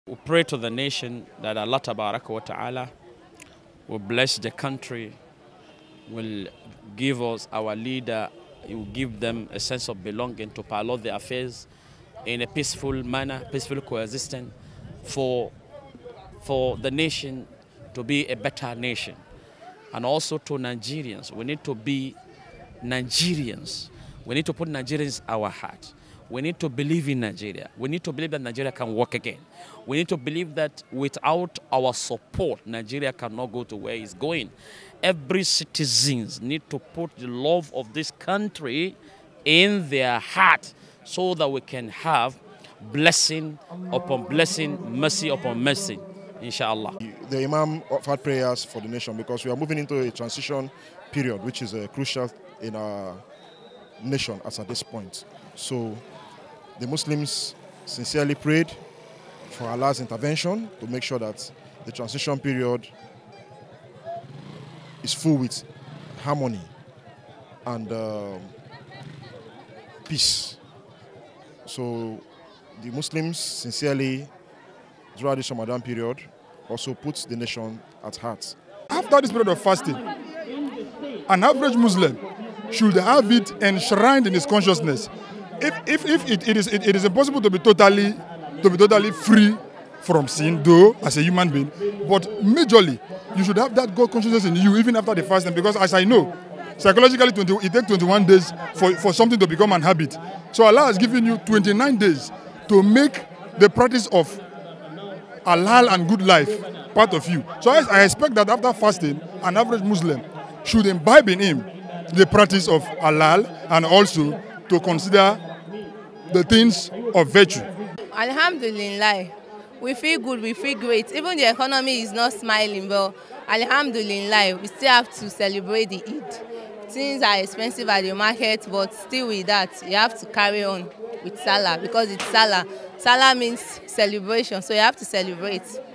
We pray to the nation that Allah Tabaraka wa Ta'ala will bless the country, will give us our leader, he will give them a sense of belonging to pilot their affairs in a peaceful manner, peaceful coexistence for the nation to be a better nation. And also to Nigerians, we need to be Nigerians. We need to put Nigerians in our heart. We need to believe in Nigeria. We need to believe that Nigeria can work again. We need to believe that without our support, Nigeria cannot go to where it's going. Every citizen need to put the love of this country in their heart so that we can have blessing upon blessing, mercy upon mercy, inshallah. The Imam offered prayers for the nation because we are moving into a transition period, which is crucial in our nation as at this point. So the Muslims sincerely prayed for Allah's intervention to make sure that the transition period is full with harmony and peace. So the Muslims sincerely, throughout this Ramadan period, also puts the nation at heart. After this period of fasting, an average Muslim should have it enshrined in his consciousness. If it is impossible to be totally free from sin, though, as a human being, but majorly, you should have that God consciousness in you even after the fasting, because as I know, psychologically it takes 21 days for something to become an habit. So Allah has given you 29 days to make the practice of halal and good life part of you. So I expect that after fasting, an average Muslim should imbibe in him the practice of halal and also to consider the things of virtue. Alhamdulillah, we feel good, we feel great. Even the economy is not smiling, but Alhamdulillah, we still have to celebrate the Eid. Things are expensive at the market, but still with that, you have to carry on with Salah because it's Salah. Salah means celebration, so you have to celebrate.